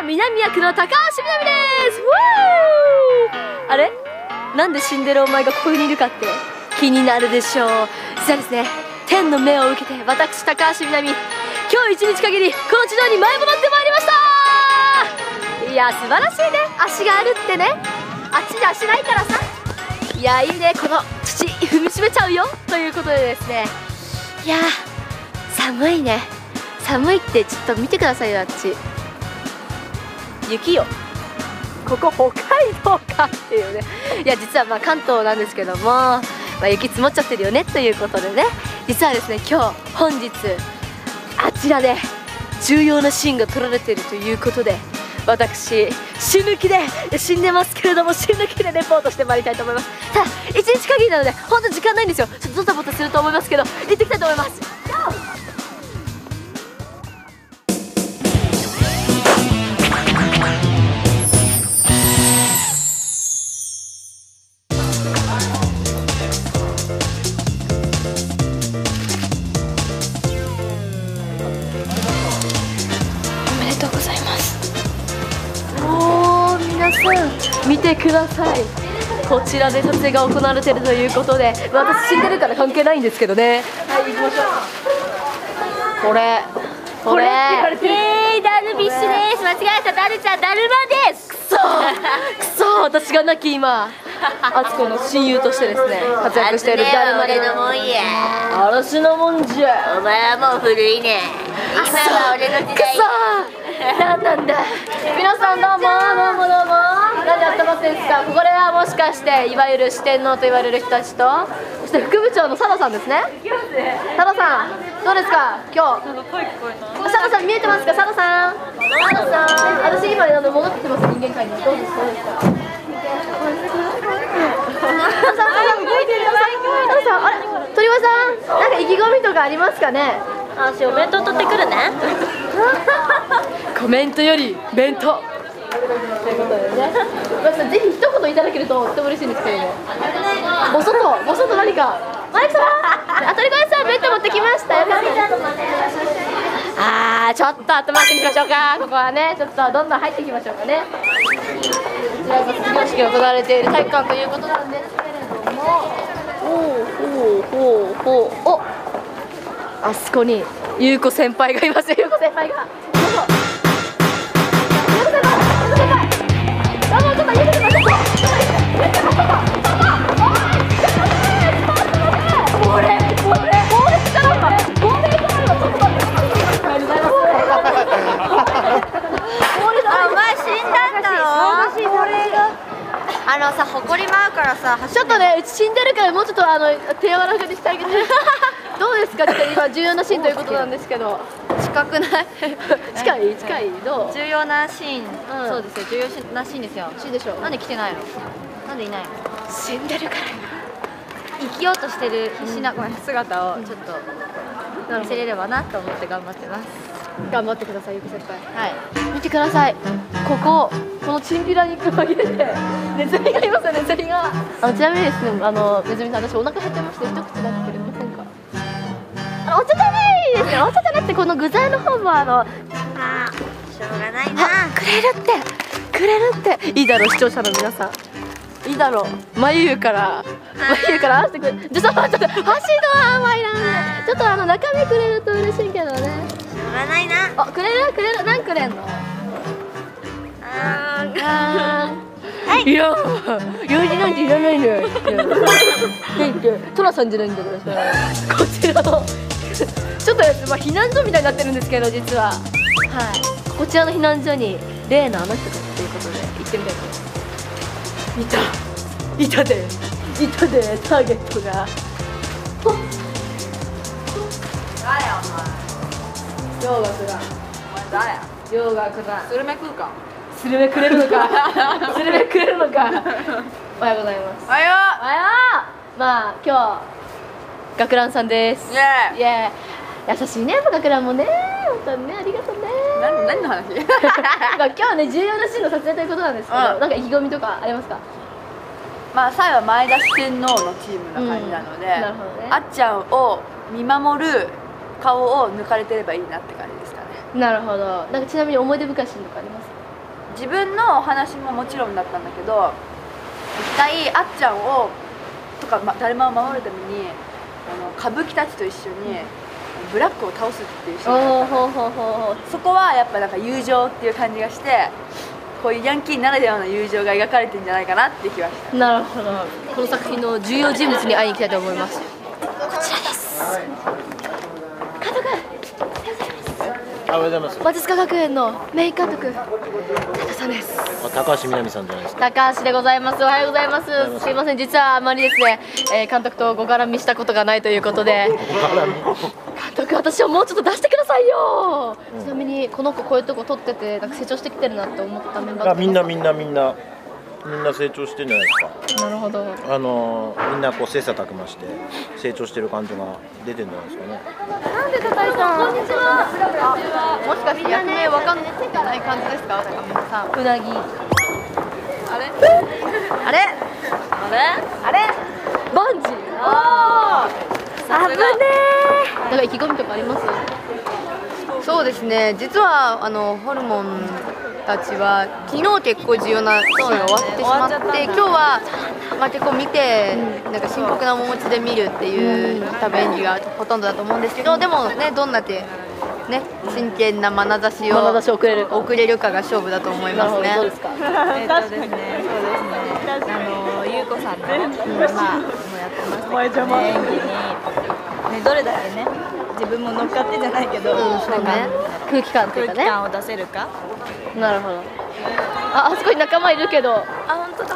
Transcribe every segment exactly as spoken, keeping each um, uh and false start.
南役の高橋みなみです。あれ、なんで死んでるお前がここにいるかって気になるでしょう。実はですね、天の目を受けて私高橋みなみ、今日一日限りこの地上に舞い戻ってまいりました。いや素晴らしいね、足があるってね。あっちで足ないからさ、いやいいね、この土踏みしめちゃうよということでですね、いや寒いね。寒いってちょっと見てくださいよ、あっち雪よ。ここ北海道かっていうね。いや実はまあ関東なんですけども、まあ、雪積もっちゃってるよねということでね、実はですね今日本日あちらで重要なシーンが撮られているということで、私死ぬ気で死んでますけれども死ぬ気でレポートしてまいりたいと思います。ただ一日限りなので本当時間ないんですよ。ちょっとドタバタすると思いますけど行ってきたいと思います。見てください、こちらで撮影が行われているということで、私死んでるから関係ないんですけどね。はい、行きましょう。これこれえー、ダルビッシュです。間違えた、ダルちゃんダルマです。くそくそ、私が亡き今あつこの親友としてですね活躍しているダルマで、 俺のもんや、 嵐のもんじゃ。 お前はもう古いね。今は俺の時代。 くそ、なんなんだ。皆さんどうもどうもどうも、何やってますですか。これはもしかしていわゆる四天王と言われる人たちと、そして副部長の佐野さんですね。佐野さんどうですか今日。佐野さん見えてますか。佐野さん佐野さん、私今あの戻ってきます、人間界に。どうですかどうですか。佐野さん動いてるよ。佐野さん、あれ鳥羽さん、なんか意気込みとかありますかね。 私お弁当取ってくるね。 コメントより弁当ということでね、ぜひ一言いただけるととっても嬉しいんですけれども、ぼそっとぼそっと何か。マイクさん、あとりこやさん弁当持ってきましたよ。あーちょっと集まってみましょうか。ここはねちょっとどんどん入っていきましょうかね。こちらが卒業式が行われている体育館ということなんですけれども、ほうほうほうほう、おあそこにゆうこ先輩がいますよ。ゆうこ先輩がどうぞ。ゆうこ先輩、ゆうこ先輩、どうも、ちょっとゆうこ先輩、ちょっとゆうこ先輩、これこれこれしたらこれこれしたらちょっと待って、ありがとうございます。 あ、お前死んだんだろ。あのさ、埃舞うからさ、 ちょっとねうち死んでるからもうちょっとあの手柔らかにしてあげて。どうですか。ちょっと今重要なシーンということなんですけど。 近くない？ 近い近い、どう？ 重要なシーン、 うん、 そうですよ、重要なシーンですよ。 シーンでしょ。 なんで来てないの？なんでいないの？ 死んでるから。 生きようとしてる必死な、ごめん、姿をちょっと見せれればなと思って頑張ってます。 頑張ってください、ゆうこ先輩。 はい。 見てください。こここのチンピラに紛れてネズミがいますよ。ネズミが。あのちなみにですね、あのネズミさん、私お腹減ってまして一口だけくれませんか。あのお茶じゃないですよ。お茶じゃなくてこの具材の方もあの。 あー、しょうがないな。 くれるってくれるっていいだろう、視聴者の皆さん。いいだろう、眉から眉から合わせてくれ。ちょっと待って、箸の甘いな。ちょっとあの中身くれると嬉しいけどね。 しょうがないな。 あ、くれるくれる、何くれんの。 あーあー、いや用事なんていらないのよ。トラさんじゃないんだからさ。こちらのちょっとまあ避難所みたいになってるんですけど、実ははいこちらの避難所に例のあの人がということで行ってみたいと思います。いたいたでいたでターゲットが。ほっ誰やお前。 洋楽だ。 お前誰や。 洋楽だ。 スルメ食うか。 スルメくれるのか。スルメくれるのか。おはようございます。 おはよおはよう。まあ今日学ランさんです。 う。イエーイ。 イエーイ。優しいね、やっぱ学ランもね。本当にね、ありがとうね。 何何の話？ まあ今日はね重要なシーンの撮影ということなんですけど、 うん、 なんか意気込みとかありますか。 まあ最後は前田四天王のチームな感じなので、うん、なるほどね、あっちゃんを見守る顔を抜かれてればいいなって感じですかね。 なるほど。なんかちなみに思い出深いシーンとかあります？ 自分のお話ももちろんだったんだけど、一回あっちゃんをとか、ま、誰もを守るためにあの歌舞伎たちと一緒にブラックを倒すっていうシーンがあった。そこはやっぱなんか友情っていう感じがして、こういうヤンキーならではの友情が描かれてるんじゃないかなって気がした。 なるほど。この作品の重要人物に会いに行きたいと思います。こちらです。監督、 おはようございます。 馬術科学園のメイン監督、高さんです。 高橋みなみさんじゃないですか。 高橋でございます。おはようございます。すいません、実はあまりですね、えー、監督とご絡みしたことがないということで。監督、私をもうちょっと出してくださいよ。うん、ちなみにこの子こういうとこ撮っててなんか成長してきてるなって思ったメンバー。 みんなみんなみんなみんな成長してるんじゃないですか。 なるほど。 あのみんなこう切磋琢磨して成長してる感じが出てるんじゃないですかね。 なんで高井さん。こんにちは。あ、もしかして役名わかんない感じですか、高見さん。うなぎ。あれ？あれ？あれ？あれ？バンジー。ああ。危ねえ。なんか意気込みとかあります？ そうですね。実はあのホルモンたちは昨日結構重要なシーンが終わってしまって、今日はまあ結構見て、なんか深刻な面持ちで見るっていう多分演技がほとんどだと思うんですけど、でもね、どんな手ね真剣な眼差しを眼差し送れる送れるかが勝負だと思いますね。 どうですか？ えっとですね、そうですね。あの優子さんの、うん、まあもうやってましたけどね、演技にね、どれだけね自分も乗っかってじゃないけど、うん、 そうね、空気感というかね、 空気感を出せるか。 なるほど。あ、あそこに仲間いるけど。 あ、本当だ。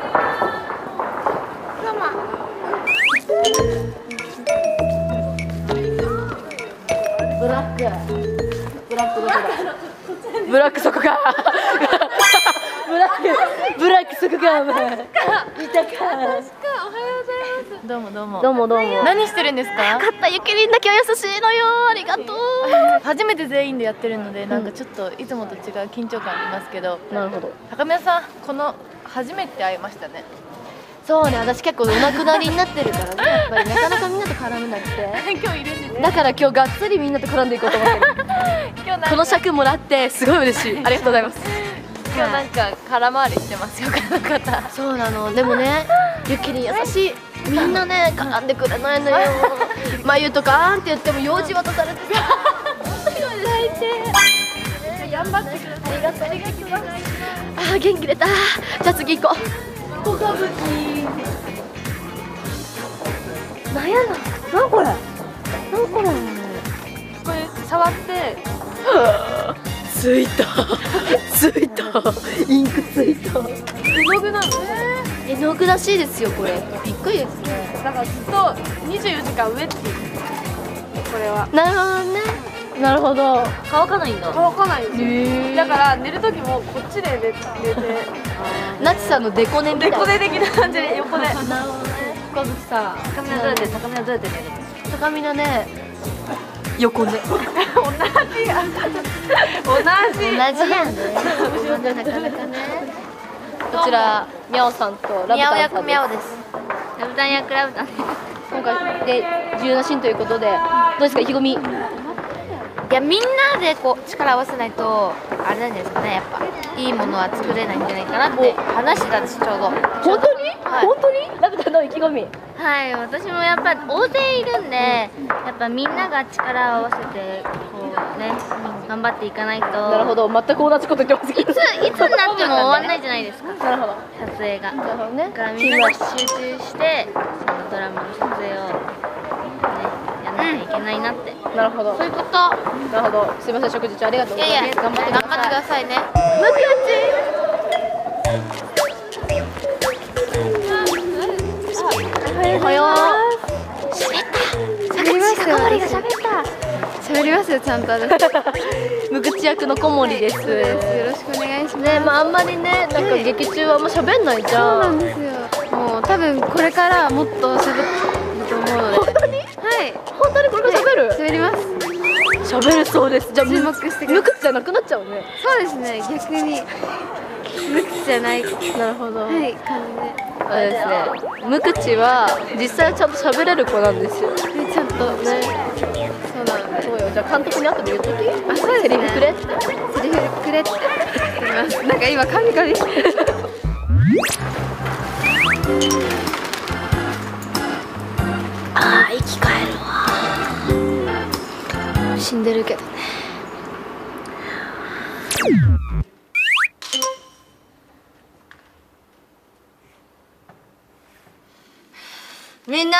ブラック。ブラックどこだ。ブラックそこか。ブラック。ブラックそこか。いたか。 おはようございます。どうもどうも。 どうもどうも。 何してるんですか？ よかった、ゆきりんだけは優しいのよ。ありがとう。 初めて全員でやってるので、なんかちょっといつもと違う緊張感ありますけど。 なるほど。 高宮さん、この初めて会いましたね。 そうね、私結構お亡くなりになってるからね、やっぱりなかなかみんなと絡めなくて。 今日いるんですね。 だから今日がっつりみんなと絡んでいこうと思ってる。この尺もらってすごい嬉しい。ありがとうございます。 今日なんか空回りしてますよ、この方。 そうなの。でもね、ゆきりん優しい。みんなね、絡んでくれないのよ。まゆとかあんって言っても用事渡されてさ。最低。頑張ってください。ありがとう。ありがとうございます。あー、元気出た。じゃあ次行こう。小歌舞伎。なんやな。なんこれ。なんこれ。 これ触ってついた。ついた。インクついた。 絵の具なの。 絵の具らしいですよ、これ。びっくりですね。 だからずっとにじゅうよじかんウェッティ。これは。 なるほどね。なるほど。乾かないんだ。 乾かないんですよ。だから寝る時もこっちで寝寝て。 なちさんのデコネみたいな。 デコネ的な感じで横で。 なるほどね。小吹さん。高見はどうやって高見はどうやって寝るの？高見はね。横で。同じや。同じ。 同じやね。なかなかね。こちらミャオさんとラブタンさんです。ミャオです。ラブタン役ラブタン。今回で重要なシーンということで、どうですか、意気込み？ いや、みんなでこう力を合わせないとあれなんですかね、やっぱいいものは作れないんじゃないかなって話してたんです、ちょうど。 本当に？はい、本当に？ラブタンの意気込み？ はい、私もやっぱ大勢いるんで、やっぱみんなが力を合わせてこうね、頑張っていかないと。 なるほど、全く同じこと言ってますけど。 いついつになっても終わんないじゃないですか。 なるほど。 撮影が。 なるほどね。 だからみんなが集中してそのドラマの撮影をねやんなきゃいけないなって。 うん、なるほど。 そういうこと。 なるほど。すみません、食事中ありがとうございます。 いやいや、頑張って頑張ってくださいね。 むくち。おはよう。喋った。喋りますよ。喋った。喋りますよ、ちゃんと。むくち役の小森です。よろしくお願いします。ね、まああんまりね、なんか劇中はあんま喋んないじゃん。そうなんですよ。もう多分これからもっと喋ると思うので。本当に？はい。本当にこれから喋る？喋ります。喋るそうです。じゃあ注目してください。むくちじゃなくなっちゃうね。そうですね。逆にむくちじゃない。なるほど。はい、感じで。あれですね。むくちは実際はちゃんと喋れる子なんですよ。ちゃんとね。そうなんです。そうよ。じゃあ監督に後で言っとき。あ、そうですね。セリフくれって。セリフくれって。 ます。なんか今カミカミああ生き返るわ。死んでるけどね。みんな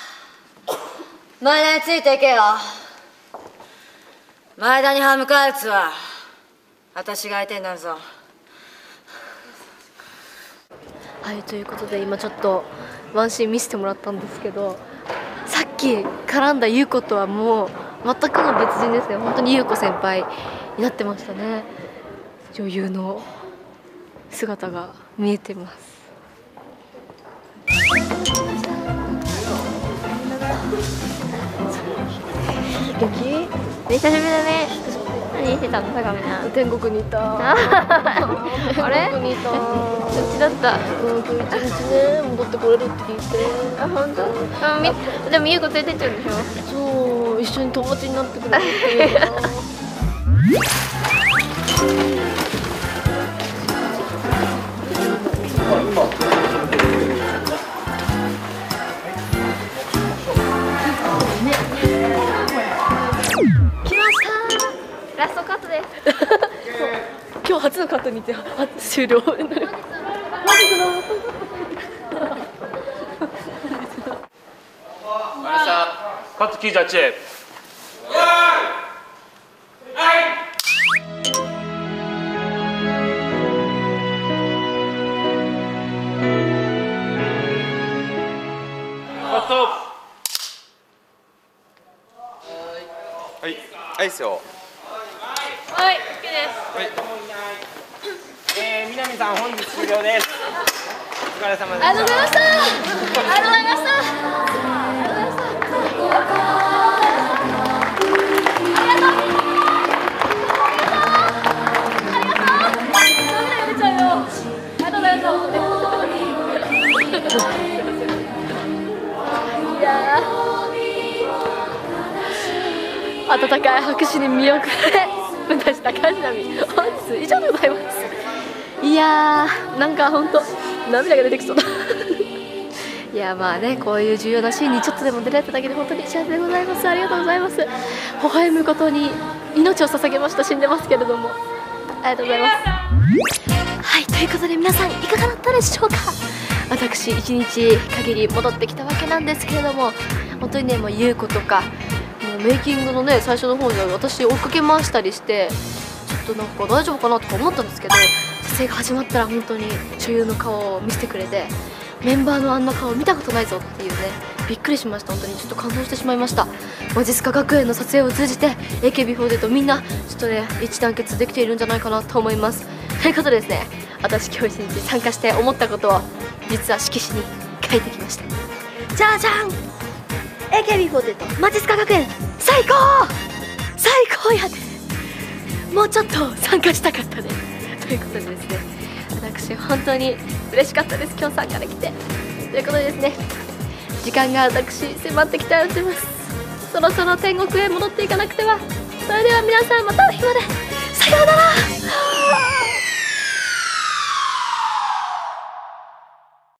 前田についていけよ。前田に歯向かうやつは私が相手になるぞ。はい、ということで今ちょっとワンシーン見せてもらったんですけど、さっき絡んだ優子とはもう全くの別人ですね。本当に優子先輩になってましたね。女優の姿が見えてます。劇久しぶりだね。何してたの相模な。 天国にいた。 あれ？ 天国にいた。 どっちだった？ うん、今日一日ね戻ってこれるって聞いて。 あ、本当？あ、みでも優子連れてっちゃうんでしょ。 そう、一緒に友達になってくれるっていうな。 ラストカットです。 今日初のカットにて初終了。 カットきゅうじゅうはち。カット。 はい、はいっすよ。 はい、オッケーです。 はい。 えー、南さん本日終了です。お疲れ様でした。 ありがとうございました。ありがとうございました。温かい拍手に見送られ私高橋奈美本日以上でございます。いやーなんかほんと涙が出てきそうだいやまあね、こういう重要なシーンにちょっとでも出られただけで本当に幸せでございます。ありがとうございます。微笑むことに命を捧げました。死んでますけれどもありがとうございます。はい、ということで皆さんいかがだったでしょうか。私いちにち限り戻ってきたわけなんですけれども、本当にねもう優子とかもうメイキングのね最初の方で私追っかけ回したりしてちょっとなんか大丈夫かなとか思ったんですけど、撮影が始まったら本当に女優の顔を見せてくれて、メンバーのあんな顔見たことないぞっていうね、びっくりしました。本当にちょっと感動してしまいました。マジスカ学園の撮影を通じて エーケービーフォーティー とみんなちょっとね一致団結できているんじゃないかなと思います。ということでですね、私今日一日参加して思ったことを実は色紙に書いてきました。じゃじゃん エーケービーフォーティー とマジスカ学園最高最高やで、もうちょっと参加したかったねということでですね、私本当に嬉しかったです。今日参加できて。ということでですね、時間が私迫ってきております。そろそろ天国へ戻っていかなくては。それでは皆さんまたお日まで。さようなら。